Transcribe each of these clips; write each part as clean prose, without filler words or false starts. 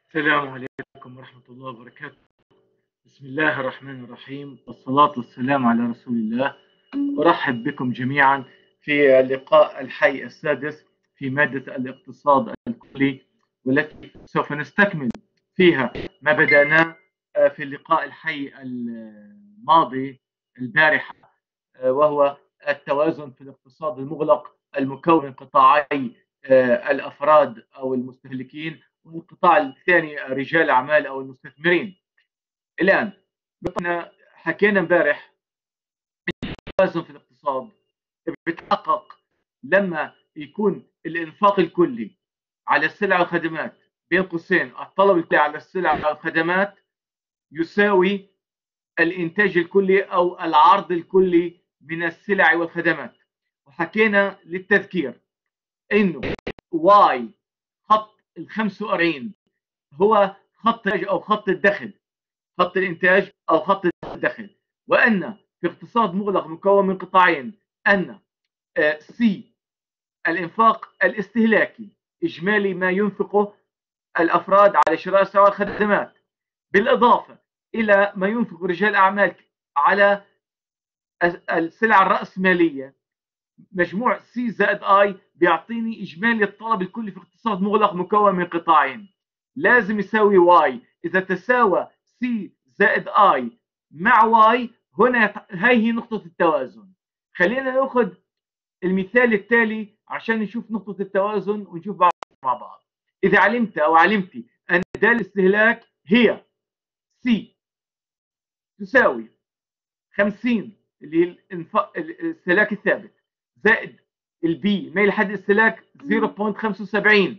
السلام عليكم ورحمة الله وبركاته. بسم الله الرحمن الرحيم، والصلاة والسلام على رسول الله. أرحب بكم جميعا في اللقاء الحي السادس في مادة الاقتصاد الكلي، والتي سوف نستكمل فيها ما بدأناه في اللقاء الحي الماضي البارحة، وهو التوازن في الاقتصاد المغلق المكون من قطاعي الأفراد أو المستهلكين، والقطاع الثاني رجال الأعمال أو المستثمرين. الآن حكينا امبارح التوازن في الاقتصاد بيتحقق لما يكون الإنفاق الكلي على السلع والخدمات بين قوسين الطلب الكلي على السلع والخدمات يساوي الإنتاج الكلي أو العرض الكلي من السلع والخدمات. وحكينا للتذكير إنه واي خط ال 45 هو خط الإنتاج أو خط الدخل، خط الإنتاج أو خط الدخل، وأن في اقتصاد مغلق مكون من قطاعين أن سي الإنفاق الاستهلاكي إجمالي ما ينفقه الأفراد على شراء السلع والخدمات، بالإضافة إلى ما ينفق رجال الأعمال على السلع الرأسمالية. مجموع سي زائد اي بيعطيني اجمالي الطلب الكلي في اقتصاد مغلق مكون من قطاعين، لازم يساوي واي. اذا تساوى سي زائد اي مع واي، هنا هي نقطة التوازن. خلينا ناخذ المثال التالي عشان نشوف نقطة التوازن ونشوف بعض مع بعض. اذا علمت او علمتي ان دال الاستهلاك هي سي تساوي 50 اللي هي الاستهلاك الثابت زائد البي ميل حد استهلاك 0.75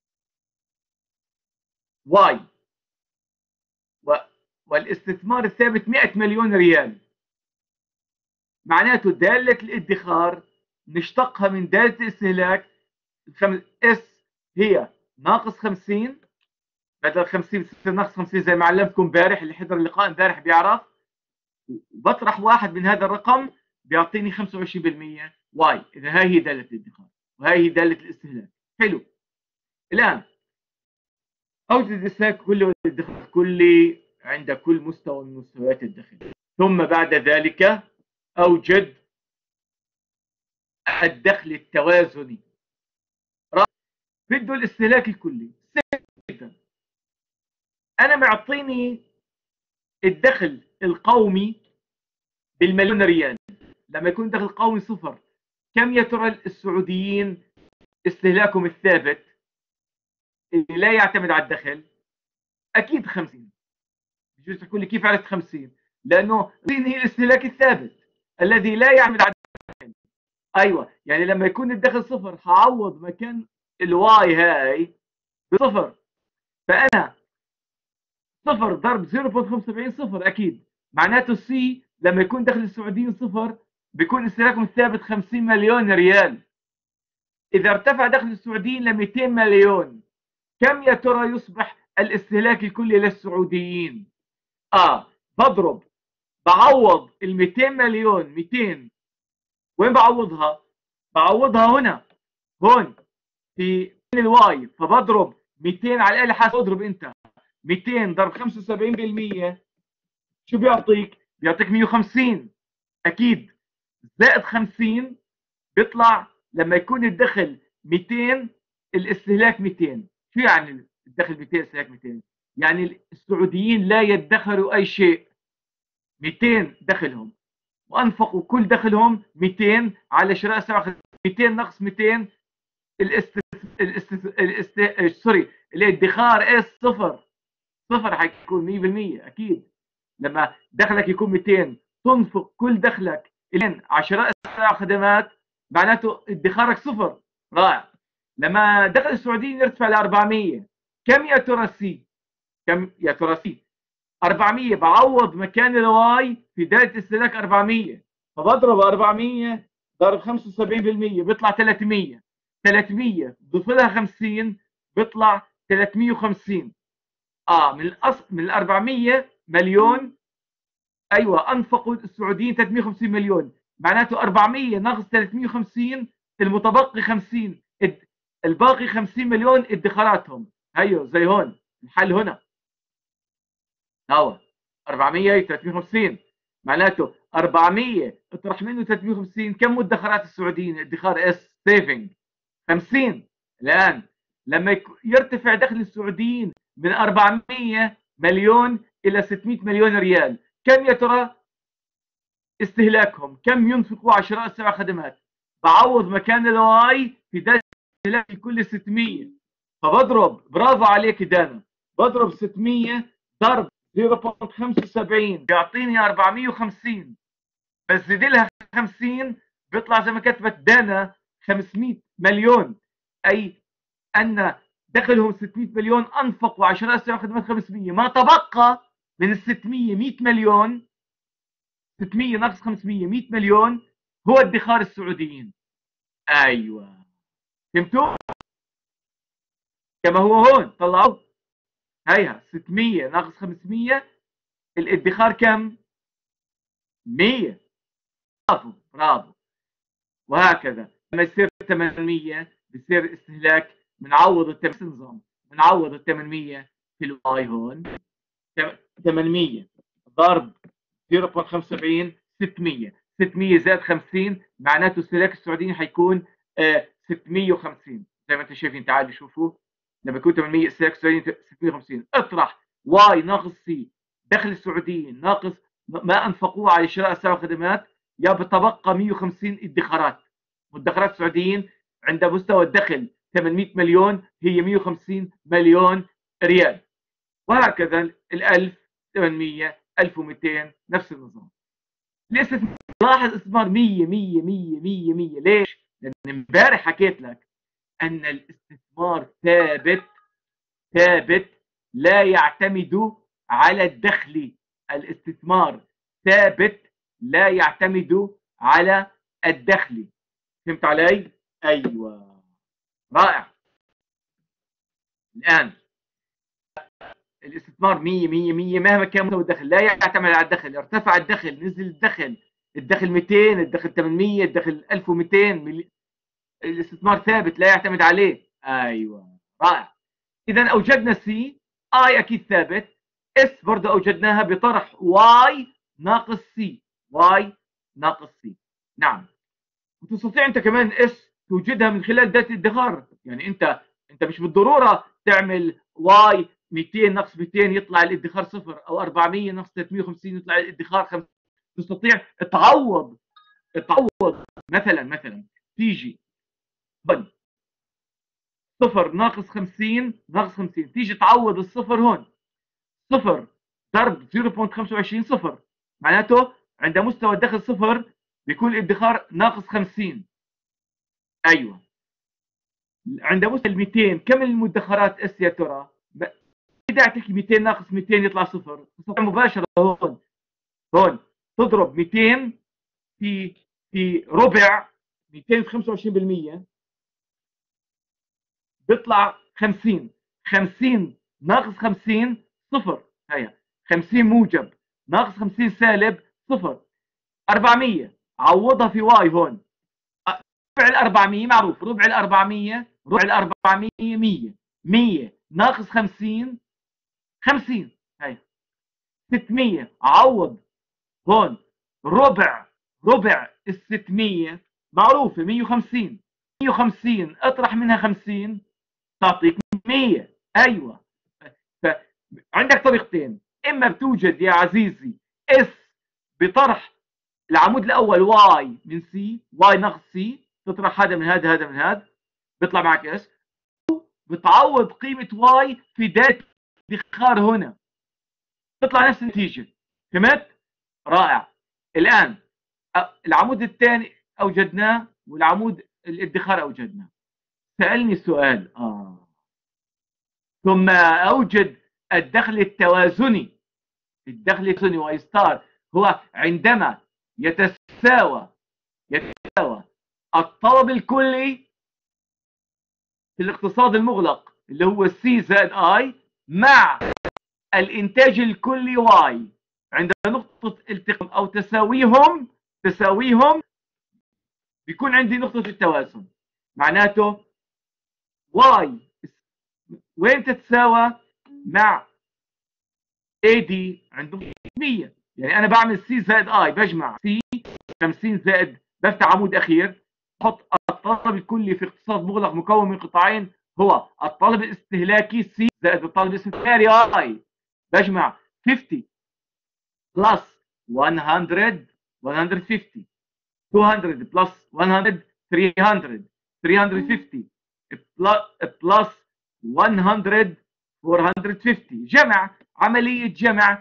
واي، والاستثمار الثابت 100 مليون ريال، معناته دالة الادخار نشتقها من دالة الاستهلاك. اس هي ناقص 50 بدل 50 ناقص 50 زي ما علمتكم امبارح، اللي حضر اللقاء امبارح بيعرف. بطرح واحد من هذا الرقم بيعطيني 25% واي. اذا هاي هي دالة الادخار وهي هي دالة الاستهلاك. حلو. الان اوجد الاستهلاك كلي والادخار الكلي عند كل مستوى من مستويات الدخل، ثم بعد ذلك اوجد الدخل التوازني. بده الاستهلاك الكلي. انا معطيني الدخل القومي بالمليون ريال. لما يكون الدخل القومي صفر، كم يا ترى السعوديين استهلاكهم الثابت اللي لا يعتمد على الدخل؟ اكيد 50. بجوز تقول لي كيف عرفت 50؟ لانه هي الاستهلاك الثابت الذي لا يعتمد على الدخل. ايوه، يعني لما يكون الدخل صفر هعوض مكان الواي هاي بصفر. فانا صفر ضرب 0.75 صفر اكيد. معناته السي لما يكون دخل السعوديين صفر بيكون استهلاكهم الثابت 50 مليون ريال. اذا ارتفع دخل السعوديين ل 200 مليون، كم يا ترى يصبح الاستهلاك الكلي للسعوديين؟ بضرب، بعوض ال 200 مليون 200. وين بعوضها؟ بعوضها هنا، هون في الواي. فبضرب 200 على الاقل حاسب. اضرب انت 200 ضرب 75%، شو بيعطيك؟ بيعطيك 150 اكيد، زائد 50 بيطلع لما يكون الدخل 200 الاستهلاك 200. شو يعني الدخل 200 الاستهلاك 200؟ يعني السعوديين لا يدخروا اي شيء. 200 دخلهم وانفقوا كل دخلهم 200 على شراء سلع. 200 ناقص 200 سوري الادخار اس صفر. صفر حيكون 100% اكيد. لما دخلك يكون 200 تنفق كل دخلك الين على شراء سلع وخدمات، معناته ادخارك صفر. رائع. لما دخل السعوديين يرتفع ل 400، كم يا ترى سي؟ كم يا ترى سي؟ 400. بعوض مكان الواي في داله استهلاك 400، فبضرب 400 ضرب 75% بيطلع 300. 300 ضيف لها 50 بيطلع 350. من ال 400 مليون، ايوه انفقوا السعوديين 350 مليون، معناته 400 ناقص 350 المتبقي 50. الباقي 50 مليون ادخاراتهم. هيو زي هون الحل هنا هو 400 350. معناته 400 اطرح منه 350، كم مدخرات السعوديين؟ ادخار اس سيفنج 50. الان لما يرتفع دخل السعوديين من 400 مليون الى 600 مليون ريال، كم يا ترى استهلاكهم؟ كم ينفقوا على شراء السبع خدمات؟ بعوض مكان الواي في ده استهلاك كل 600، فبضرب، برافو عليك دانا، بضرب 600 ضرب 0.75 بيعطيني 450، بس زيد لها 50 بيطلع زي ما كتبت دانا 500 مليون، اي ان دخلهم 600 مليون انفقوا على شراء السبع خدمات 500، ما تبقى من ال 600 100 مليون، 600 ناقص 500 100 مليون هو ادخار السعوديين. ايوه فهمتوا؟ كما هو هون طلعوا هيها 600 ناقص 500 الادخار كم؟ 100. برافو برافو. وهكذا لما يصير 800 بصير استهلاك، بنعوض النظام، بنعوض ال 800 في الواي هون، 800 ضرب 0.75 600، 600 زائد 50 معناته استهلاك السعوديين حيكون 650. زي ما انتم شايفين، تعالوا شوفوا لما يكون 800 استهلاك السعوديين 650، اطرح واي ناقص سي دخل السعوديين ناقص ما انفقوه على شراء السلع والخدمات، يا بتبقى 150 ادخارات. مدخرات السعوديين عند مستوى الدخل 800 مليون هي 150 مليون ريال، وهكذا ال 1800 1200 نفس النظام. الاستثمار، لاحظ استثمار 100 100 100 100 100. ليش؟ لان امبارح حكيت لك ان الاستثمار ثابت، ثابت لا يعتمد على الدخل. الاستثمار ثابت لا يعتمد على الدخل. فهمت علي؟ ايوه رائع. الان الاستثمار 100 100 100 مهما كان مستوى الدخل لا يعتمد على الدخل. ارتفع الدخل، نزل الدخل، الدخل 200، الدخل 800، الدخل 1200، الاستثمار ثابت لا يعتمد عليه. ايوه رائع. اذا اوجدنا سي، اي اكيد ثابت، اس برضه اوجدناها بطرح واي ناقص سي، واي ناقص سي. نعم. وتستطيع انت كمان اس توجدها من خلال داتا الادخار. يعني انت مش بالضروره تعمل واي 200 ناقص 200 يطلع الادخار صفر، او 400 ناقص 350 يطلع الادخار 5. تستطيع تعوض مثلا تيجي صفر ناقص 50 ناقص 50، تيجي تعوض الصفر هون، صفر ضرب 0.25 صفر، معناته عند مستوى الدخل صفر بيكون الادخار ناقص 50. ايوه عند مستوى ال 200 كم المدخرات اس يا ترى؟ بدي اعطيك 200 ناقص 200 يطلع صفر، تستطيع مباشره هون تضرب 200 في ربع 200 في 25% بيطلع 50. 50 ناقص 50 صفر، هيا 50 موجب ناقص 50 سالب صفر. 400 عوضها في واي هون، ربع ال 400 معروف، ربع ال 400 ربع ال 400 100، 100 ناقص 50 50، هي 600 عوض هون، ربع ال 600 معروفه 150، 150 اطرح منها 50 تعطيك 100. ايوه عندك طريقتين، اما بتوجد يا عزيزي اس بطرح العمود الاول واي من سي، واي ناقص سي، تطرح هذا من هذا هذا من هذا بيطلع معك اس، بتعوض قيمه واي في داتا الادخار هنا تطلع نفس النتيجه. فهمت؟ رائع. الان العمود الثاني اوجدناه والعمود الادخار اوجدناه. سالني سؤال ثم اوجد الدخل التوازني. الدخل التوازني واي ستار هو عندما يتساوى الطلب الكلي في الاقتصاد المغلق اللي هو سي زائد اي مع الانتاج الكلي واي، عند نقطة التقاء او تساويهم بيكون عندي نقطة التوازن. معناته واي وين تتساوى؟ مع اي دي عندهم 100. يعني انا بعمل سي زائد اي، بجمع سي 50 زائد، بفتح عمود اخير، بحط الطلب الكلي في اقتصاد مغلق مكون من قطاعين هو الطلب الاستهلاكي سي زائد الطلب الاستثماري اي، بجمع 50 بلس 100 150، 200 بلس 100 300، 350 بلس 100 450. جمع، عملية جمع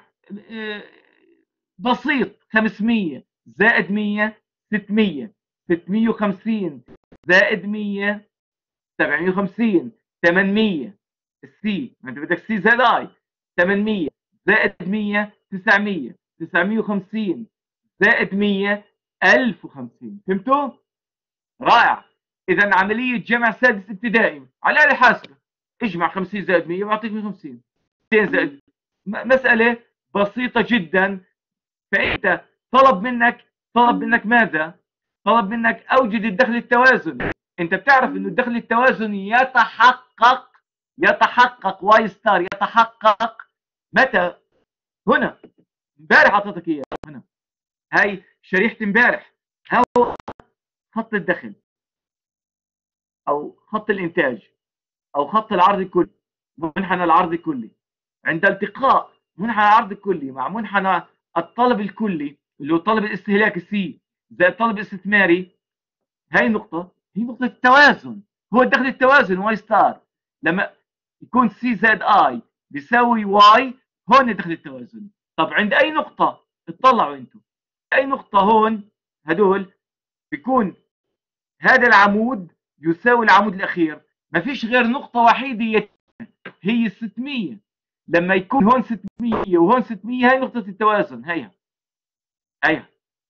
بسيط. 500 زائد 100 600، 650 زائد 100 750، 800 السي، ما انت بدك سي زائد اي، 800 زائد 100 900، 950 زائد 100 1050. فهمتوا؟ رائع. اذا عمليه جمع سادس ابتدائي على الاله حاسبه، اجمع 50 زائد 100 بعطيك 150، 200 زائد، مساله بسيطه جدا. فانت طلب منك ماذا؟ طلب منك اوجد الدخل التوازني. انت بتعرف انه الدخل التوازني يتحقق واي ستار يتحقق متى؟ هنا. امبارح اعطيتك اياه هنا، هاي شريحه امبارح. هو خط الدخل او خط الانتاج او خط العرض الكلي، منحنى العرض الكلي. عند التقاء منحنى العرض الكلي مع منحنى الطلب الكلي اللي هو الطلب الاستهلاكي سي زائد الطلب الاستثماري، هاي النقطة هي نقطة التوازن. هو الدخل التوازن واي ستار. لما يكون سي زائد اي بيساوي واي، هون الدخل التوازن. طب عند اي نقطة اطلعوا انتم، اي نقطة هون هدول بيكون هذا العمود يساوي العمود الاخير. ما فيش غير نقطة وحيدة هي 600. لما يكون هون 600 وهون 600، هاي نقطة التوازن. هيها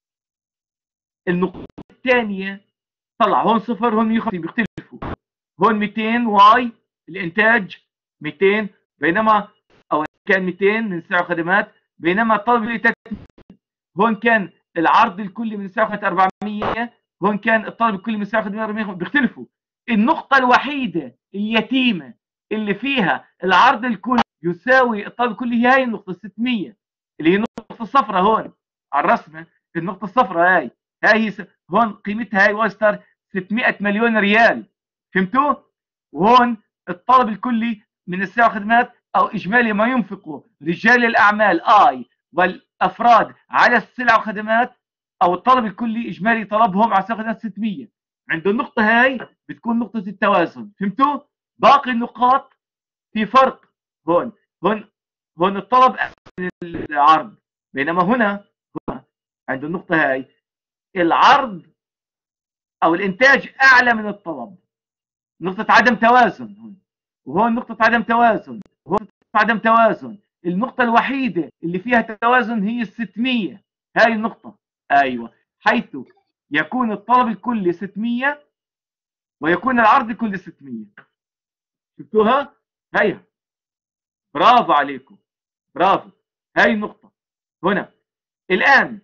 النقطة الثانية. طلع هون صفر، هون 150 بيختلفوا. هون 200 واي الانتاج 200، بينما او كان 200 من سعر خدمات، بينما الطلب اللي هون كان العرض الكلي من سعر 400، هون كان الطلب الكلي من سعر 400. بيختلفوا. النقطة الوحيدة اليتيمة اللي فيها العرض الكلي يساوي الطلب الكلي هي هاي النقطة 600، اللي هي النقطة الصفراء هون على الرسمة. النقطة الصفراء هاي هون قيمتها هاي واستر 600 مليون ريال. فهمتوا؟ وهون الطلب الكلي من السلع والخدمات او اجمالي ما ينفقه رجال الاعمال اي والافراد على السلع والخدمات، او الطلب الكلي اجمالي طلبهم على السلع والخدمات 600. عند النقطة هاي بتكون نقطة التوازن. فهمتوا؟ باقي النقاط في فرق. هون هون هون الطلب من العرض، بينما هنا عند النقطة هاي العرض او الانتاج اعلى من الطلب. نقطة عدم توازن هون، وهون نقطة عدم توازن، وهون نقطة عدم توازن. النقطة الوحيدة اللي فيها توازن هي 600. هاي النقطة. ايوه، حيث يكون الطلب الكلي 600 ويكون العرض الكلي 600. شفتوها؟ هيها. برافو عليكم، برافو. هاي النقطة هنا. الآن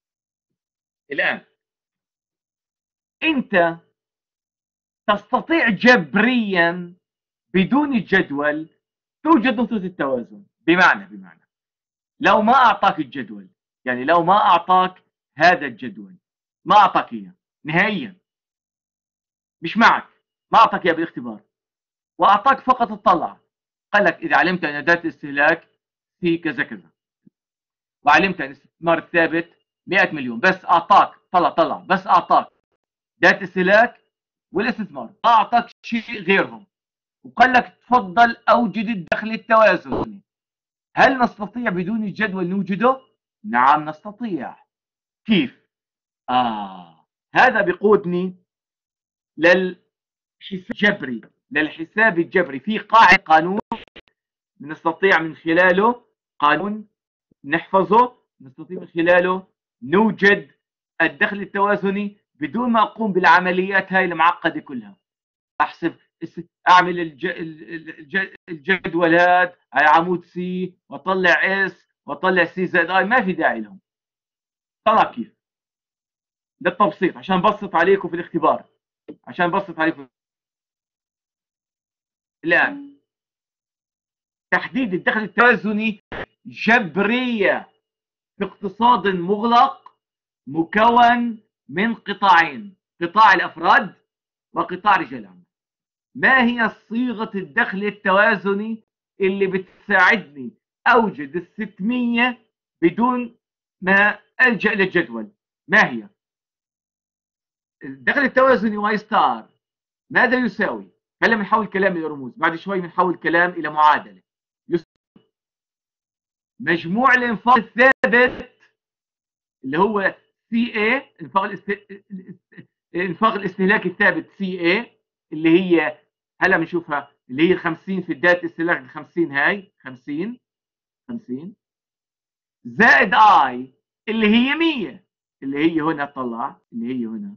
أنت تستطيع جبريا بدون الجدول توجد نقطة التوازن. بمعنى لو ما أعطاك الجدول، يعني لو ما أعطاك هذا الجدول، ما أعطاك إياه نهائيا، مش معك، ما أعطاك إياه بالاختبار، وأعطاك فقط اطلع، قال لك إذا علمت أن ذات الاستهلاك في كذا كذا، وعلمت أن الاستثمار الثابت 100 مليون، بس أعطاك طلع بس أعطاك ذات استهلاك والاستثمار، ما أعطاك شيء غيرهم، وقال لك تفضل أوجد الدخل التوازني. هل نستطيع بدون الجدول نوجده؟ نعم نستطيع. كيف؟ هذا بيقودني للحساب الجبري في قاعدة قانون نستطيع من خلاله، قانون نحفظه، نستطيع من خلاله نوجد الدخل التوازني بدون ما أقوم بالعمليات هاي المعقدة كلها. أحسب، أعمل الجدولات على عمود سي وأطلع اس وأطلع سي زائد اي، ما في داعي لهم. طلع كيف؟ ده التبسيط عشان بسط عليكم في الاختبار، عشان بسط عليكم. الآن تحديد الدخل التوازني جبرية في اقتصاد مغلق مكون من قطاعين: قطاع الأفراد وقطاع رجال الأعمال. ما هي صيغة الدخل التوازني اللي بتساعدني أوجد ال600 بدون ما ألجأ للجدول؟ ما هي؟ الدخل التوازني واي ستار ماذا يساوي؟ هلا بنحول كلام إلى رموز، بعد شوي بنحول كلام إلى معادلة. مجموع الإنفاق الثابت اللي هو سي اي، الانفاق الاستهلاكي الثابت سي اي، اللي هي هلا بنشوفها، اللي هي 50 في بدايه استهلاك 50، هاي 50 زائد اي اللي هي 100، اللي هي هنا طلع، اللي هي هنا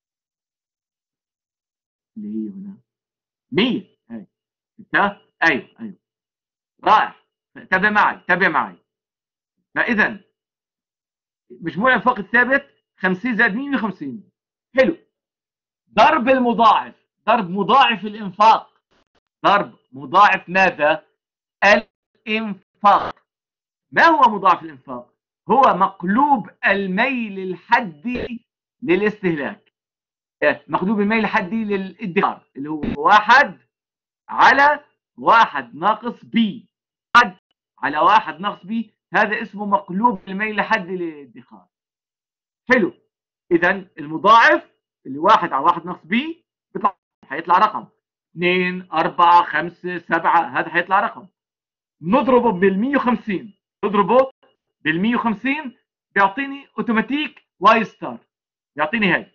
100. هاي ايوه رائع. تابع معي. فاذا مجموع الانفاق الثابت 50 زائد 100 150. حلو. ضرب المضاعف، ضرب مضاعف الانفاق، ضرب مضاعف ماذا؟ الانفاق. ما هو مضاعف الانفاق؟ هو مقلوب الميل الحدي للاستهلاك، مقلوب الميل الحدي للادخار، اللي هو 1 على 1 ناقص بي، 1 على 1 ناقص بي، هذا اسمه مقلوب الميل الحدي للادخار. حلو. اذا المضاعف اللي 1 على 1 ناقص بي بيطلع، هيطلع رقم 2 4 5 7، هذا هيطلع رقم. نضربه بال 150، نضربه بال 150 بيعطيني اوتوماتيك واي ستار، يعطيني هاي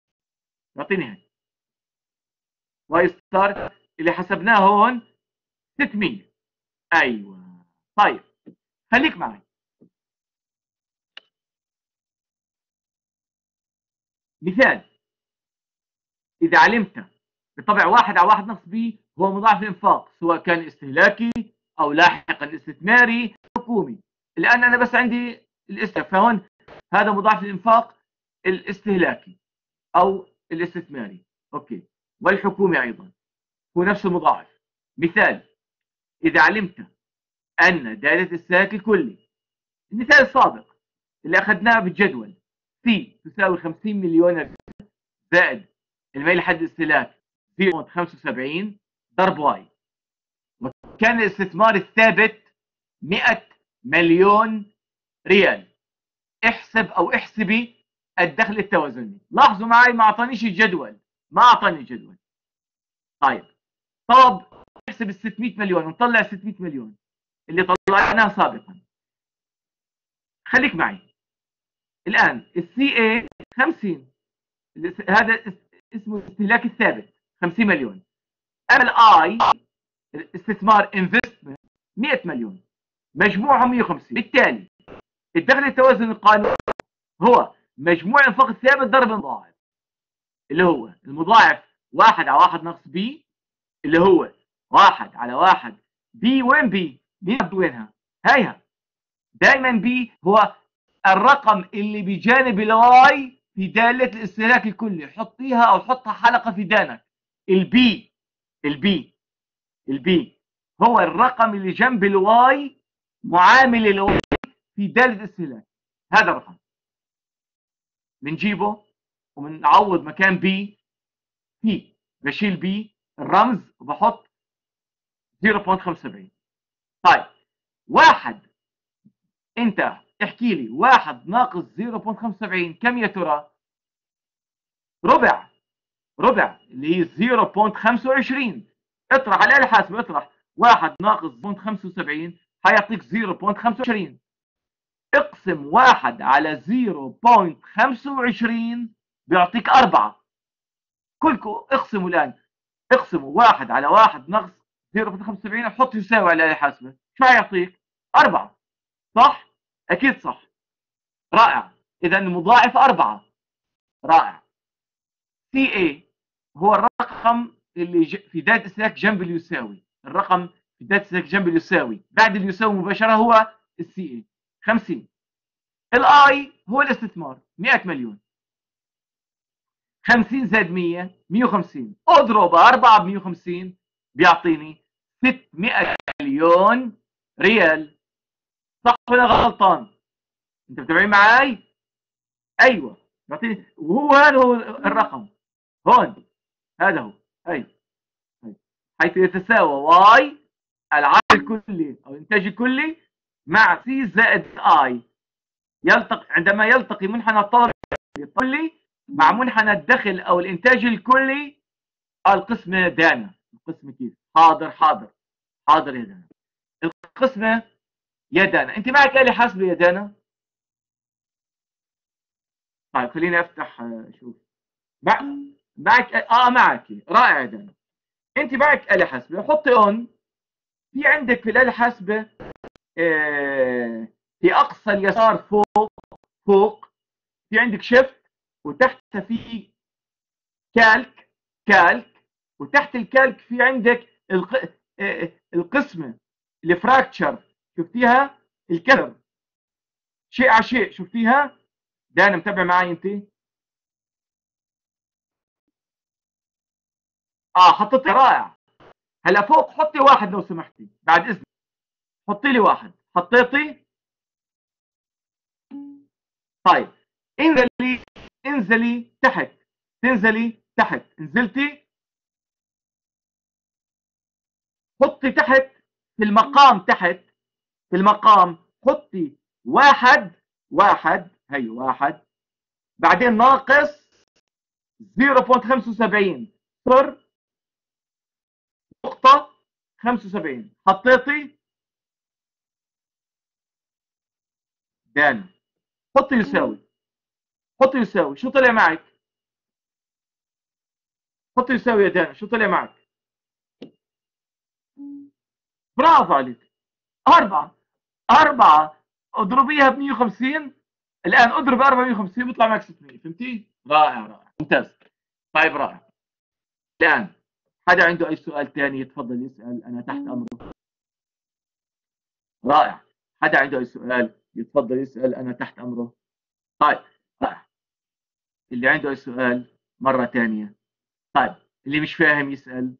واي ستار اللي حسبناه هون 600. ايوه. طيب خليك معي. مثال: اذا علمت بالطبع 1 على 1 ناقص بي هو مضاعف الانفاق، سواء كان استهلاكي او لاحقا استثماري حكومي. الان انا بس عندي الاستهلاك، فهون هذا مضاعف الانفاق الاستهلاكي او الاستثماري، اوكي، والحكومي ايضا هو نفس المضاعف. مثال: اذا علمت ان دائره الاستهلاك الكلي، المثال السابق اللي اخذناه بالجدول، سي تساوي 50 مليون زائد الميل لحد الاستهلاك 0.75 ضرب واي، وكان الاستثمار الثابت 100 مليون ريال. احسب او احسبي الدخل التوازني. لاحظوا معي ما اعطانيش الجدول، ما اعطاني الجدول. طيب طب احسب ال 600 مليون ونطلع 600 مليون اللي طلعناه سابقا. خليك معي الان، السي اي 50، هذا اسمه الاستهلاك الثابت 50 مليون. اما الاي الاستثمار انفستمنت 100 مليون، مجموعهم 150. بالتالي الدخل التوازن القانوني هو مجموع الانفاق الثابت ضرب المضاعف، اللي هو المضاعف 1 على 1 ناقص بي، اللي هو 1 على 1 بي. وين بي؟ وينها؟ هيها. دائما بي هو الرقم اللي بجانب الواي في دالة الاستهلاك الكلي. حطيها او حطها حلقة في دانك. البي هو الرقم اللي جنب الواي، معامل الواي في دالة الاستهلاك. هذا الرقم بنجيبه وبنعوض مكان بي بي، بشيل بي الرمز وبحط 0.75. طيب واحد، انت احكي لي 1 ناقص 0.75 كم يا ترى؟ ربع اللي هي 0.25. اطرح على الآلة الحاسبة، اطرح 1 ناقص 0.75 حيعطيك 0.25. اقسم 1 على 0.25 بيعطيك 4. كلكم اقسموا الآن، اقسموا 1 على 1 ناقص 0.75 حط يساوي على الآلة الحاسبة، شو حيعطيك؟ 4. صح؟ أكيد صح. رائع. إذا المضاعف 4. رائع. سي اي هو الرقم اللي في دايرة الاستهلاك جنب اليساوي، الرقم في دايرة الاستهلاك جنب اليساوي بعد اليساوي مباشرة هو السي اي 50. الاي هو الاستثمار 100 مليون. 50 زائد 100 150، اضرب 4 ب 150 بيعطيني 600 مليون ريال. صح ولا غلطان؟ انتوا متابعين معاي؟ ايوه، وهو هذا هو الرقم هون، هذا هو. ايوه، حيث يتساوى واي العرض الكلي او الانتاج الكلي مع سي زائد اي، عندما يلتقي منحنى الطلب الكلي مع منحنى الدخل او الانتاج الكلي. القسمة دانا، القسمة كيف؟ حاضر حاضر حاضر يا دانا. القسمة يا دانا، انت معك آلة حاسبة يا دانا؟ طيب خليني افتح شوف. معك معك، رائع يا دانا. انت معك آلة حاسبة، حطي اون. في عندك في الآلة الحاسبة في اقصى اليسار فوق في عندك شيفت، وتحت في كالك، وتحت الكالك في عندك القسمة الفراكتشر، شفتيها؟ الكسر شيء على شيء، شفتيها؟ دانا متابع معي انت؟ حطيتي، رائع. هلا فوق حطي واحد لو سمحتي بعد اذنك، حطي لي واحد. حطيتي؟ طيب انزلي تحت، تنزلي تحت، نزلتي. حطي تحت في المقام، تحت في المقام حطي واحد، هي واحد، بعدين ناقص 0.75 صفر نقطة 75. حطيتي؟ دانا حطي يساوي، حطي يساوي، شو طلع معك؟ حطي يساوي يا دانا، شو طلع معك؟ برافو عليك. أربعة اضربيها ب 150. الآن اضرب 450 بيطلع معك 600. فهمتي؟ رائع ممتاز. طيب رائع. الآن حدا عنده أي سؤال ثاني يتفضل يسأل، أنا تحت أمره. رائع. حدا عنده أي سؤال يتفضل يسأل، أنا تحت أمره. طيب رائع. اللي عنده أي سؤال مرة ثانية. طيب اللي مش فاهم يسأل.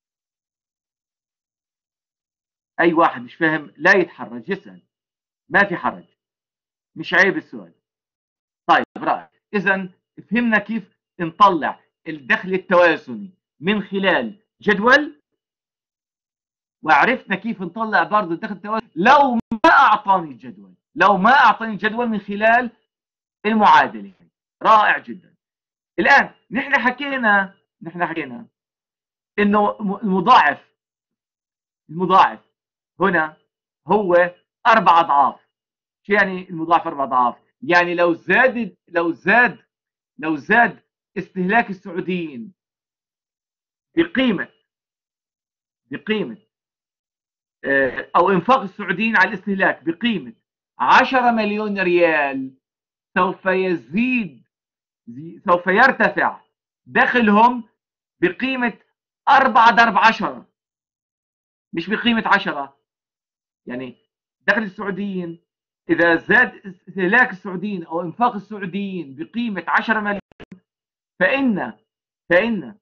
أي واحد مش فاهم لا يتحرج يسأل، ما في حرج، مش عيب السؤال. طيب رائع. إذا فهمنا كيف نطلع الدخل التوازني من خلال جدول، وعرفنا كيف نطلع برضه الدخل التوازني لو ما أعطاني الجدول، من خلال المعادلة. رائع جدا. الآن نحن حكينا إنه المضاعف هنا هو 4 أضعاف. شو يعني المضاعف 4 أضعاف؟ يعني لو زاد استهلاك السعوديين بقيمة أو إنفاق السعوديين على الاستهلاك بقيمة 10 مليون ريال، سوف يرتفع دخلهم بقيمة 4 ضرب 10، مش بقيمة 10. يعني دخل السعوديين إذا زاد استهلاك السعوديين أو إنفاق السعوديين بقيمة 10 مليون، فإن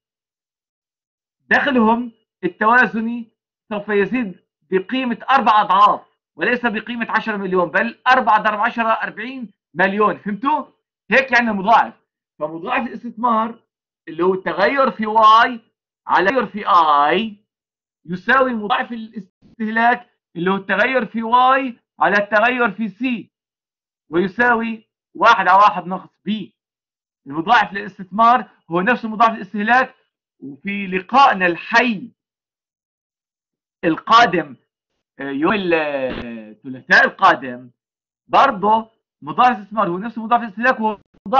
دخلهم التوازني سوف يزيد بقيمة 4 أضعاف، وليس بقيمة 10 مليون، بل 4 ضرب 10 40 مليون. فهمتوا؟ هيك يعني مضاعف. فمضاعف الاستثمار اللي هو التغير في واي على التغير في اي يساوي مضاعف الاستهلاك اللي هو التغير في واي على التغير في سي، ويساوي 1 على 1 ناقص بي. المضاعف للاستثمار هو نفس مضاعف الاستهلاك. وفي لقائنا الحي القادم يوم الثلاثاء القادم برضه مضاعف الاستثمار هو نفس مضاعف الاستهلاك، وهو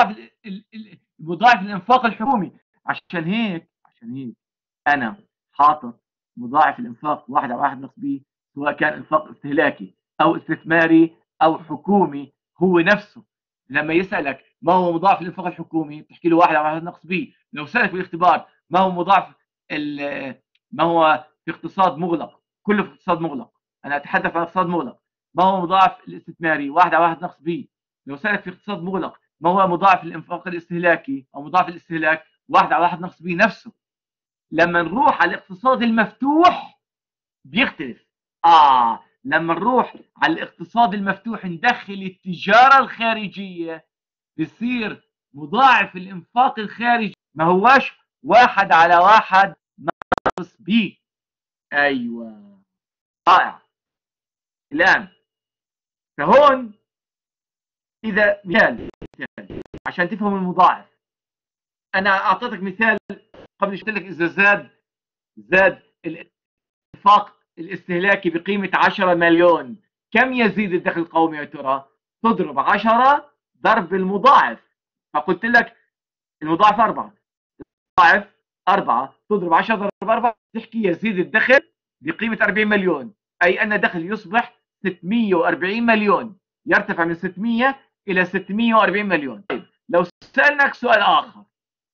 مضاعف الانفاق الحكومي. عشان هيك انا حاطط مضاعف الانفاق 1 على 1 ناقص بي، سواء كان انفاق استهلاكي او استثماري او حكومي هو نفسه. لما يسالك ما هو مضاعف الانفاق الحكومي بتحكي له 1 على 1 ناقص بي. لو سالك بالاختبار ما هو مضاعف ما هو في اقتصاد مغلق، كله في اقتصاد مغلق، انا اتحدث عن اقتصاد مغلق، ما هو مضاعف الاستثماري 1 على 1 ناقص بي. لو سالك في اقتصاد مغلق ما هو مضاعف الانفاق الاستهلاكي او مضاعف الاستهلاك 1 على 1 ناقص بي نفسه. لما نروح على الاقتصاد المفتوح بيختلف. لما نروح على الاقتصاد المفتوح ندخل التجارة الخارجية بيصير مضاعف الانفاق الخارجي ما هواش 1:1 ناقص بي. ايوه، رائع. الان فهون اذا مثال عشان تفهم المضاعف، انا اعطيتك مثال قبل قلت لك اذا زاد الانفاق الاستهلاكي بقيمة 10 مليون، كم يزيد الدخل القومي يا ترى؟ تضرب 10 ضرب المضاعف، فقلت لك المضاعف 4، ضاعف 4 تضرب 10 ضرب 4 تحكي يزيد الدخل بقيمة 40 مليون، أي أن دخل يصبح 640 مليون، يرتفع من 600 إلى 640 مليون. طيب لو سألناك سؤال آخر،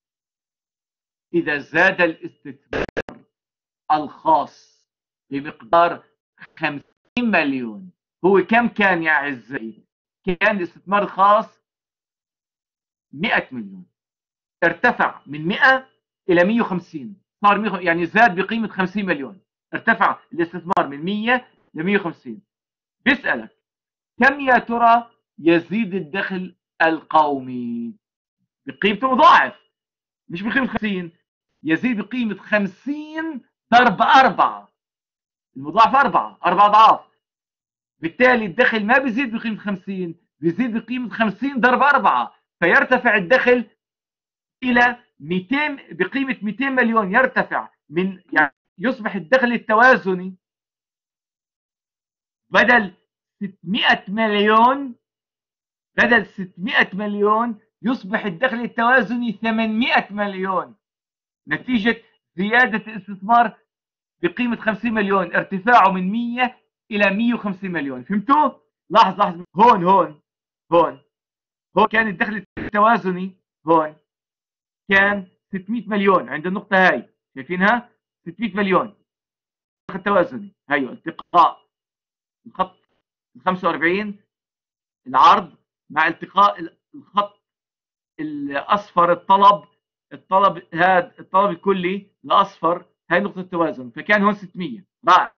إذا زاد الاستثمار الخاص بمقدار 50 مليون، هو كم كان يا أعزائي؟ كان الاستثمار الخاص 100 مليون، ارتفع من 100 إلى 150، صار 100، يعني زاد بقيمة 50 مليون، ارتفع الاستثمار من 100 ل 150. بيسألك كم يا ترى يزيد الدخل القومي بقيمة مضاعف، مش بقيمة 50، يزيد بقيمة 50 ضرب 4، المضاعف 4 أضعاف، بالتالي الدخل ما بيزيد بقيمة 50، بيزيد بقيمة 50 ضرب 4، فيرتفع الدخل إلى 200 بقيمة 200 مليون، يرتفع من يعني يصبح الدخل التوازني بدل 600 مليون، بدل 600 مليون يصبح الدخل التوازني 800 مليون، نتيجة زيادة الاستثمار بقيمة 50 مليون، ارتفاعه من 100 إلى 150 مليون. فهمتوا؟ لاحظ هون كان الدخل التوازني هون كان 600 مليون عند النقطة هاي، شايفينها؟ 600 مليون الدخل التوازني، هيو التقاء الخط 45 العرض مع التقاء الخط الاصفر الطلب هذا الطلب الكلي الاصفر، هاي نقطة التوازن، فكان هون 600. رائع.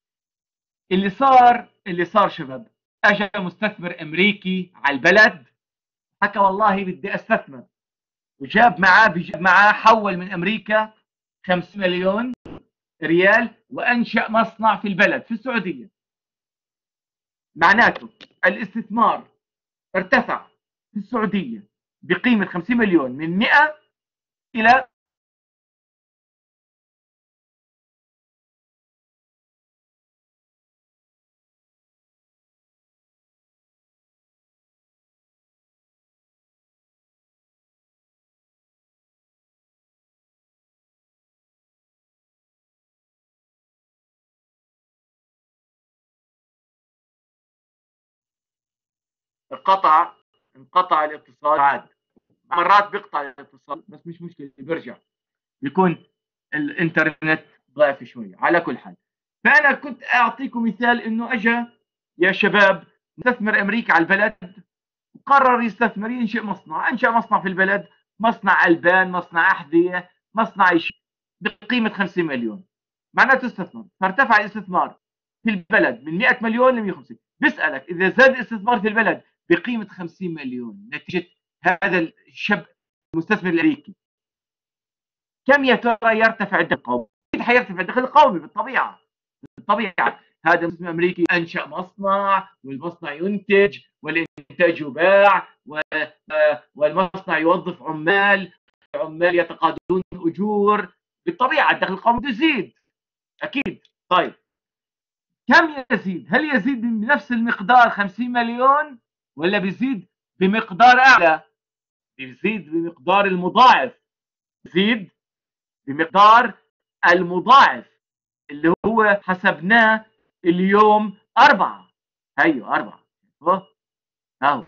اللي صار شباب، اجى مستثمر امريكي على البلد، حكى والله بدي استثمر، وجاب معاه حول من امريكا 50 مليون ريال وانشأ مصنع في البلد في السعودية. معناته الاستثمار ارتفع في السعودية بقيمة 50 مليون من 100 إلى انقطع الاتصال، عاد مرات بيقطع الاتصال بس مش مشكلة، بيرجع، بيكون الانترنت ضعيف شوي. على كل حال، فأنا كنت أعطيكم مثال إنه أجا يا شباب مستثمر أمريكي على البلد وقرر يستثمر، ينشئ مصنع، أنشأ مصنع في البلد، مصنع ألبان، مصنع أحذية، مصنع شيء بقيمة 50 مليون، معناته استثمر، فارتفع الاستثمار في البلد من 100 مليون ل 150. بيسألك إذا زاد الاستثمار في البلد بقيمة 50 مليون نتيجة هذا الشاب المستثمر الأمريكي، كم يا ترى يرتفع الدخل القومي؟ أكيد حيرتفع الدخل القومي بالطبيعة. هذا المستثمر الأمريكي أنشأ مصنع، والمصنع ينتج والإنتاج يباع، والمصنع يوظف عمال يتقاضون أجور، بالطبيعة الدخل القومي يزيد أكيد. طيب كم يزيد؟ هل يزيد بنفس المقدار 50 مليون ولا بيزيد بمقدار أعلى؟ بيزيد بمقدار المضاعف، بيزيد بمقدار المضاعف اللي هو حسبناه اليوم 4. هيو 4 اهو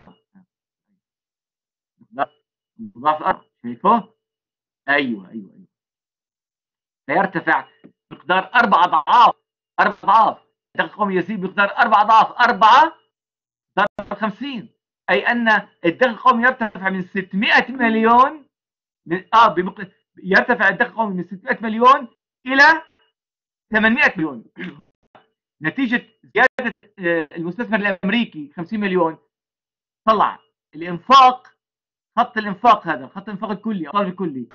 مضاعف 4، شايفه؟ ايوه فيرتفع مقدار 4 اضعاف، 4 اضعاف، الدخل القومي يزيد بمقدار 4 اضعاف، 4 ضرب 50، اي ان الدخل القومي يرتفع من 600 مليون من يرتفع الدخل القومي من 600 مليون الى 800 مليون. نتيجه زياده المستثمر الامريكي 50 مليون، طلع الانفاق، خط الانفاق هذا خط الانفاق الكلي، الطالب الكلي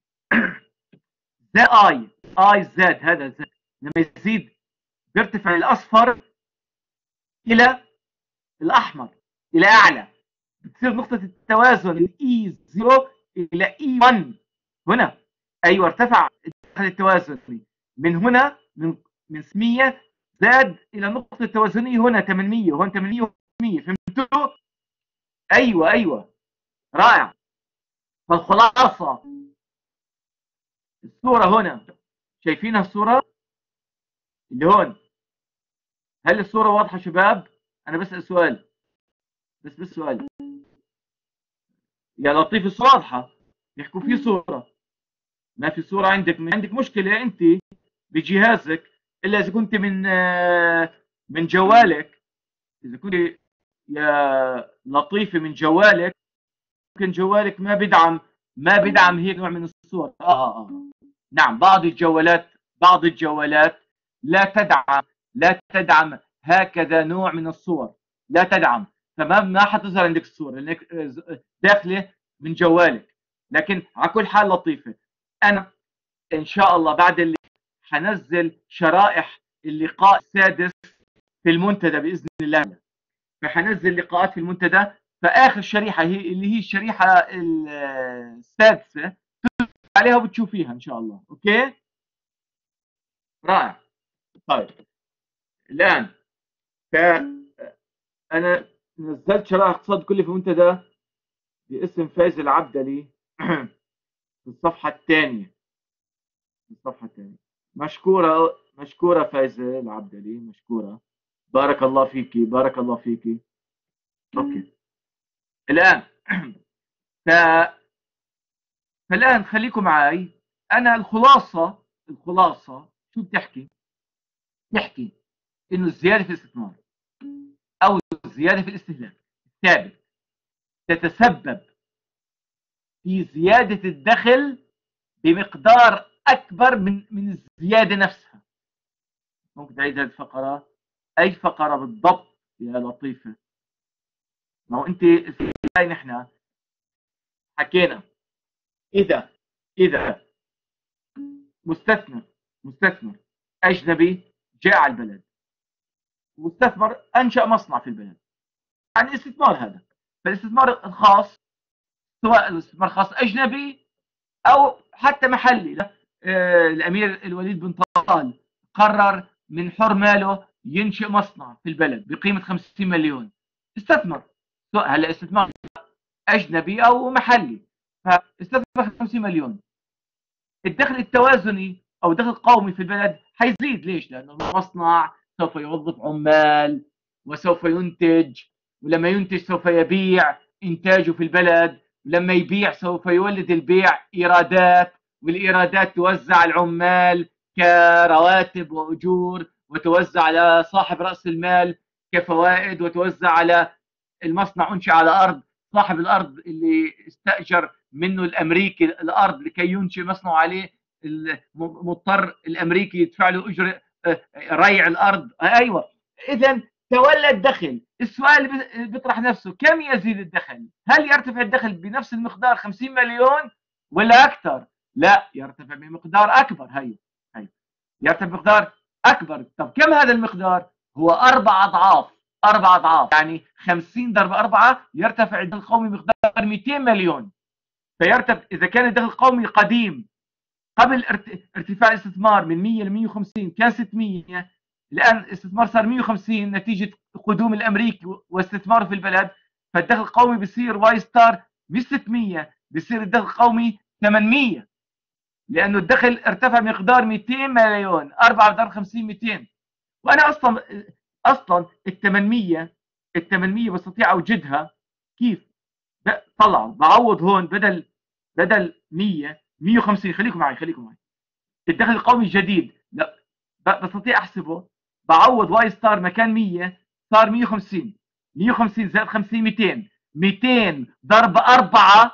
زي اي زاد، هذا زاد لما يزيد بيرتفع من الاصفر الى الاحمر الى اعلى، بتصير نقطه التوازن الاي 0 الى اي 1 هنا. ايوه ارتفع التوازن من هنا، من 100 زاد الى نقطه التوازنيه هنا 800، وهون 800 و100. فهمتوا؟ ايوه رائع. فالخلاصه الصوره هنا، شايفينها الصوره اللي هون؟ هل الصوره واضحه شباب؟ انا بسال سؤال، بس سؤال يا لطيف. الصوره واضحه؟ يحكوا في صوره، ما في صوره عندك مشكله انت بجهازك، الا اذا كنت من جوالك. اذا كنت يا لطيفه من جوالك، ممكن جوالك ما بيدعم هيك نوع من الصور. نعم، بعض الجوالات لا تدعم هكذا نوع من الصور، لا تدعم. تمام، ما حتظهر عندك الصورة لانك داخله من جوالك. لكن على كل حال لطيفة، انا ان شاء الله بعد اللي حنزل شرائح اللقاء السادس في المنتدى باذن الله، فحنزل لقاءات في المنتدى. فاخر شريحه هي اللي هي الشريحه السادسه عليها وبتشوفيها ان شاء الله. اوكي، رائع. طيب الان انا نزلت شرائح اقتصاد كلي في المنتدى باسم فايز العبدلي في الصفحه الثانيه. مشكوره فايزه العبدلي، مشكوره. بارك الله فيكي، بارك الله فيكي. اوكي الان ف... فالان خليكم معي. انا الخلاصه شو بتحكي؟ انه الزياده في الاستثمار او الزياده في الاستهلاك الثابت تتسبب في زياده الدخل بمقدار اكبر من الزياده نفسها. ممكن تعيد هذه الفقره؟ اي فقره بالضبط يا لطيفه؟ ما هو انت نحن حكينا اذا مستثمر اجنبي جاء على البلد واستثمر، انشا مصنع في البلد، يعني الاستثمار هذا. فالاستثمار الخاص، سواء الاستثمار خاص اجنبي او حتى محلي، الامير الوليد بن طلال قرر من حر ماله ينشئ مصنع في البلد بقيمه 50 مليون، استثمر. هلا استثمار اجنبي او محلي، فاستثمر 50 مليون. الدخل التوازني او الدخل القومي في البلد حيزيد. ليش؟ لانه المصنع سوف يوظف عمال وسوف ينتج، ولما ينتج سوف يبيع انتاجه في البلد، ولما يبيع سوف يولد البيع ايرادات، والايرادات توزع على العمال كرواتب واجور، وتوزع على صاحب راس المال كفوائد، وتوزع على المصنع. انشئ على ارض صاحب الارض اللي استاجر منه الامريكي الارض لكي ينشئ مصنع عليه، مضطر الامريكي يدفع له اجره ريع الارض. ايوه، اذا تولد دخل. السؤال بيطرح نفسه، كم يزيد الدخل؟ هل يرتفع الدخل بنفس المقدار 50 مليون ولا اكثر؟ لا، يرتفع بمقدار اكبر. هي يرتفع بمقدار اكبر. طب كم هذا المقدار؟ هو 4 اضعاف. 4 اضعاف يعني 50 ضرب 4 يرتفع الدخل القومي مقدار 200 مليون. فيرتفع اذا كان الدخل القومي قديم قبل ارتفاع الاستثمار من 100 ل 150 كان 600، الان الاستثمار صار 150 نتيجه قدوم الامريكي واستثماره في البلد، فالدخل القومي بصير واي ستار مش 600، بصير الدخل القومي 800، لانه الدخل ارتفع مقدار 200 مليون. 4 ضرب 50 200. وانا اصلا ال 800 بستطيع اوجدها كيف؟ طلعوا بعوض هون بدل 100 150. خليكم معي الدخل القومي الجديد، لا بستطيع احسبه. بعوض واي ستار مكان 100 صار 150. 150 زائد 50 200. 200 ضرب 4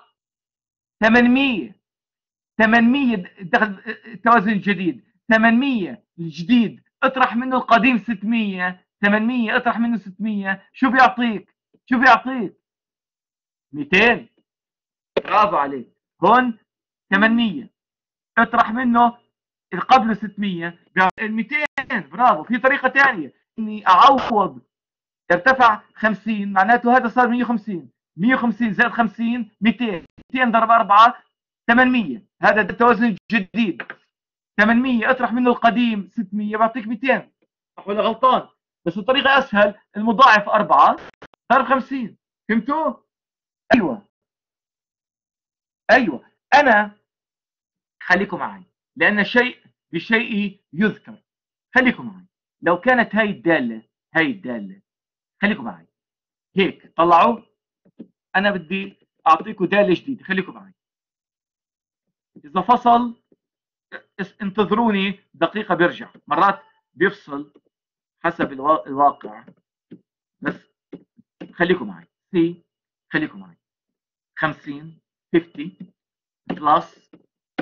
800 الدخل التوازن الجديد. 800 الجديد اطرح منه القديم 600. 800 اطرح منه 600 شو بيعطيك؟ شو بيعطيك؟ 200. برافو عليك. هون 800 اطرح منه قبله 600 ال 200. برافو. في طريقه ثانيه اني اعوض. ارتفع 50 معناته هذا صار 150. 150 زائد 50 200. 200 ضرب 4 800. هذا التوازن الجديد. 800 اطرح منه القديم 600 بعطيك 200. صح ولا غلطان؟ بس الطريقه اسهل. المضاعف 4 ضرب 50. فهمتوا؟ ايوه ايوه. انا خليكم معي لان الشيء بشيء يذكر. خليكم معي. لو كانت هاي الداله خليكم معي هيك طلعوا. انا بدي اعطيكم داله جديده. خليكم معي. اذا فصل انتظروني دقيقه بيرجع. مرات بيفصل حسب الواقع. بس خليكم معي. سي خليكم معي. 50 50 بلس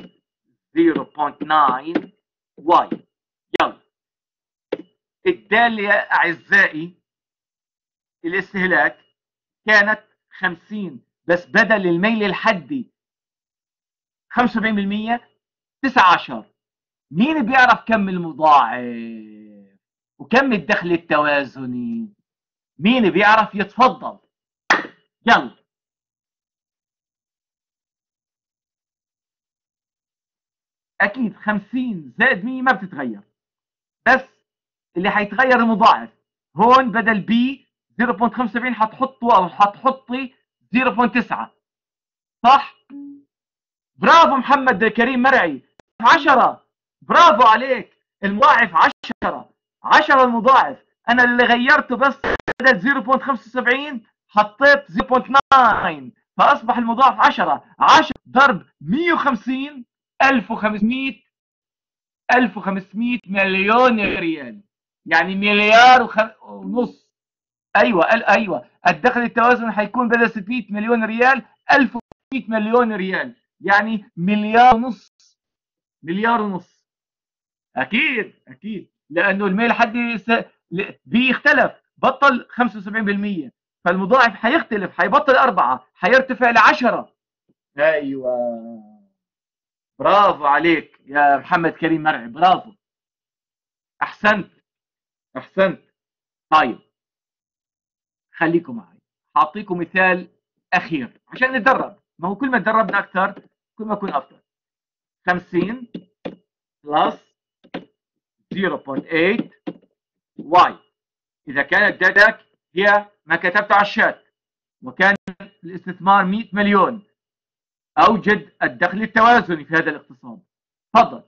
0.9 واي. يلا. الدالة يا أعزائي الاستهلاك كانت 50 بس بدل الميل الحدي 75% 19. مين بيعرف كم المضاعف وكم الدخل التوازني؟ مين بيعرف يتفضل؟ يلا. أكيد 50 زائد 100 ما بتتغير. بس اللي حيتغير المضاعف. هون بدل بي 0.75 حتحطوا او حتحطي 0.9. صح؟ برافو محمد كريم مرعي. 10. برافو عليك. المضاعف 10. 10 المضاعف. انا اللي غيرته بس بدل 0.75 حطيت 0.9 فاصبح المضاعف 10. 10 ضرب 150 1500 1500 مليون ريال. يعني مليار ونص. ايوه الدخل التوازن حيكون بدل 600 مليون ريال 1100 مليون ريال. يعني مليار ونص. مليار ونص. اكيد لانه الميل حدي بيختلف. بطل 75% فالمضاعف حيختلف. حيبطل 4 حيرتفع ل 10. ايوه. برافو عليك يا محمد كريم مرعي. برافو. احسنت. احسنت. طيب خليكم معي. هعطيكم مثال اخير عشان نتدرب. ما هو كل ما تدربنا اكثر كل ما يكون افضل. 50 بلس 0.8 واي. اذا كانت داتك هي ما كتبت على الشات وكان الاستثمار 100 مليون اوجد الدخل التوازني في هذا الاقتصاد. تفضل.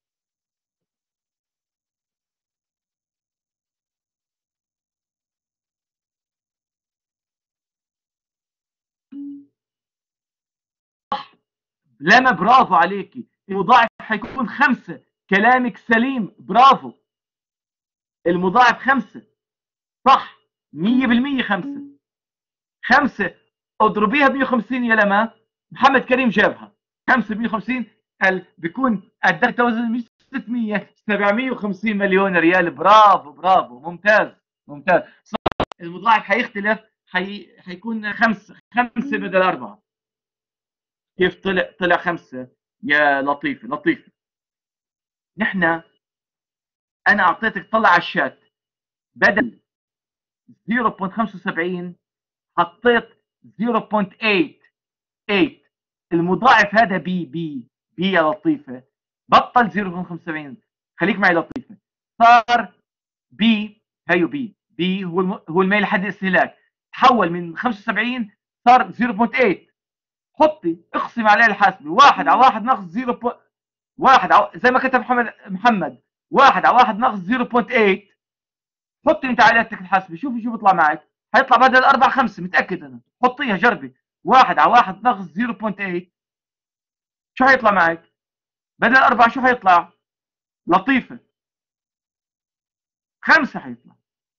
لما برافو عليكي. المضاعف حيكون 5. كلامك سليم. برافو. المضاعف 5. صح 100%. 5. 5 اضربيها ب 150 يا لما. محمد كريم جابها. 5 ب 150 بيكون الدخل التوازني مش 600 750 مليون ريال. برافو برافو. ممتاز ممتاز. صح. المضاعف حيختلف. حيكون 5 بدل 4. كيف طلع 5 يا لطيف لطيف. نحن انا اعطيتك طلع على الشات بدل 0.75 حطيت 0.8. المضاعف هذا بي يا لطيفه. بطل 0.75. خليك معي لطيفه. صار بي. هيو بي هو الميل حد الاستهلاك. تحول من 75 صار 0.8. حطي اقسم عليه الحاسبه 1 على 1 ناقص 0. 1 زي ما كتب محمد 1 على 1 ناقص 0.8. حطي انت عائلتك الحاسبه شوفي شو بيطلع معك. حيطلع بدل 4 5 متاكد انا. حطيها جربي. 1 على 1 ناقص 0.8 شو حيطلع معك؟ بدل 4 شو حيطلع؟ لطيفه 5 حيطلع.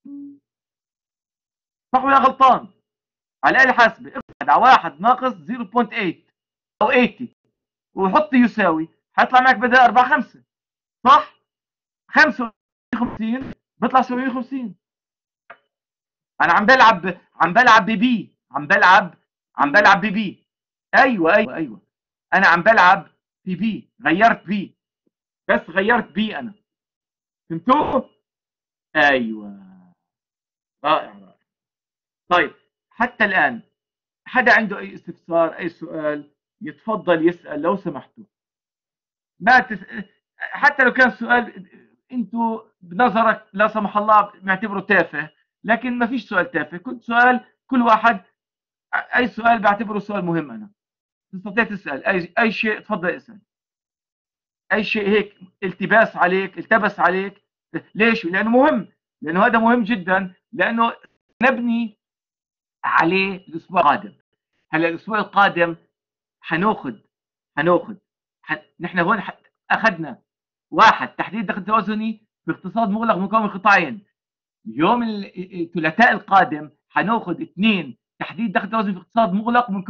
صح ولا غلطان؟ على الآلة الحاسبة 1 على 1 ناقص 0.8 أو 80 وحطي يساوي. حيطلع معك بدل 4 5. صح؟ 5 650 بيطلع 750. انا عم بلعب ببي، عم بلعب ببي. ايوه انا عم بلعب في بي، غيرت بي، بس غيرت بي انا. فهمتوا؟ ايوه. رائع. طيب حتى الان حدا عنده اي استفسار، اي سؤال، يتفضل يسال لو سمحتوا. ما تس... حتى لو كان سؤال انتوا بنظرك لا سمح الله معتبره تافه، لكن ما فيش سؤال تافه، كنت سؤال كل واحد اي سؤال بعتبره سؤال مهم. انا تستطيع تسال اي شيء، تفضل اسال اي شيء هيك التبس عليك. ليش؟ لانه مهم، لانه هذا مهم جدا، لانه نبني عليه الاسبوع القادم. هلا الاسبوع القادم حناخذ حناخذ نحن هون اخذنا واحد تحديد دخل توازني في اقتصاد مغلق مكون من قطاعين. يوم الثلاثاء القادم حناخذ اثنين تحديد دخل توازني في اقتصاد مغلق من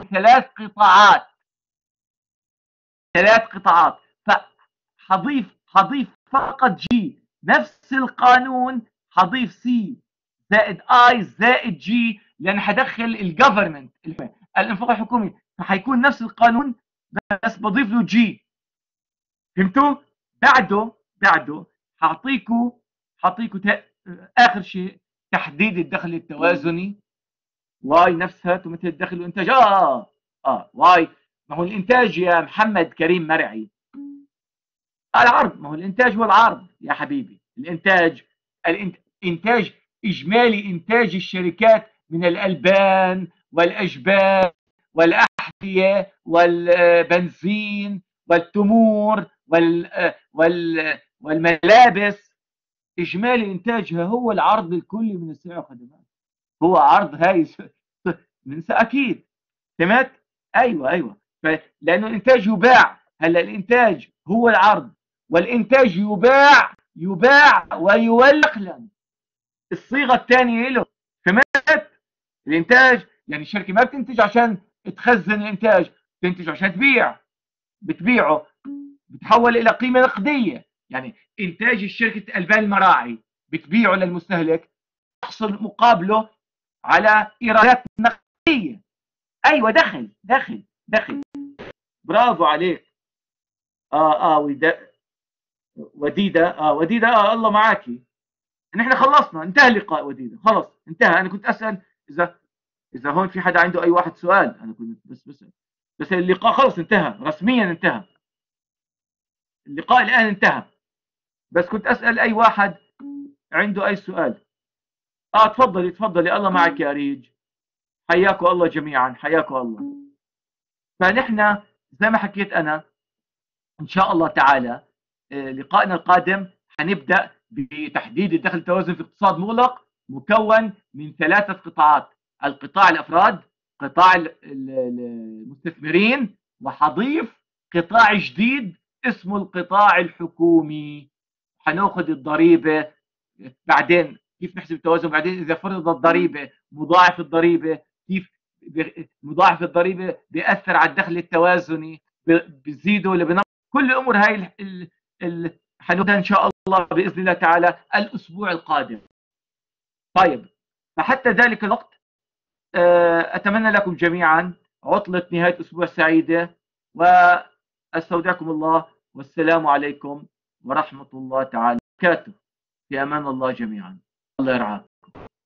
ثلاث قطاعات. حضيف فقط جي، نفس القانون، حضيف سي زائد اي زائد جي، لان حدخل الجفرمنت الانفاق الحكومي، فحيكون نفس القانون بس بضيف له جي. فهمتوا؟ بعده حاعطيكوا اخر شيء تحديد الدخل التوازني، واي نفسها تمثل الدخل والانتاج. واي، ما هو الانتاج يا محمد كريم مرعي العرض، ما هو الانتاج هو العرض يا حبيبي. الانتاج اجمالي انتاج الشركات من الالبان والاشباه والاحذيه والبنزين والتمور والملابس. اجمالي انتاجها هو العرض الكلي من السلع والخدمات، هو عرض هاي ننسى اكيد. سمعت؟ ايوه لانه الانتاج يباع. هلا الانتاج هو العرض، والانتاج يباع ويولق لنا. الصيغه الثانيه له. فهمت؟ الانتاج يعني الشركه ما بتنتج عشان تخزن الانتاج، بتنتج عشان بتبيعه، بتحول الى قيمه نقديه. يعني انتاج الشركه البان المراعي بتبيعه للمستهلك، تحصل مقابله على ايرادات نقديه. ايوه دخل. برافو عليك. وديده الله معاكي. نحن خلصنا، انتهى لقاء وديده، خلص انتهى. انا كنت اسال اذا هون في حدا عنده اي واحد سؤال، انا كنت بس اللقاء خلص انتهى، رسميا انتهى اللقاء، الان انتهى. بس كنت اسال اي واحد عنده اي سؤال. تفضلي الله معك يا ريج. حياكم الله جميعا، حياكم الله. فنحن زي ما حكيت انا، ان شاء الله تعالى لقائنا القادم حنبدا بتحديد الدخل التوازن في اقتصاد مغلق مكون من 3 قطاعات: القطاع الافراد، قطاع المستثمرين، وحضيف قطاع جديد اسمه القطاع الحكومي. حناخذ الضريبه بعدين، كيف نحسب التوازن، بعدين اذا فرضت الضريبه، مضاعف الضريبه، كيف مضاعف الضريبه بياثر على الدخل التوازني، بزيده ولا بنقص. كل الامور هاي حناخذها ان شاء الله باذن الله تعالى الاسبوع القادم. طيب، فحتى ذلك الوقت اتمنى لكم جميعا عطله نهايه اسبوع سعيده، واستودعكم الله، والسلام عليكم ورحمه الله تعالى وبركاته. في امان الله جميعا. الله يرعاكم.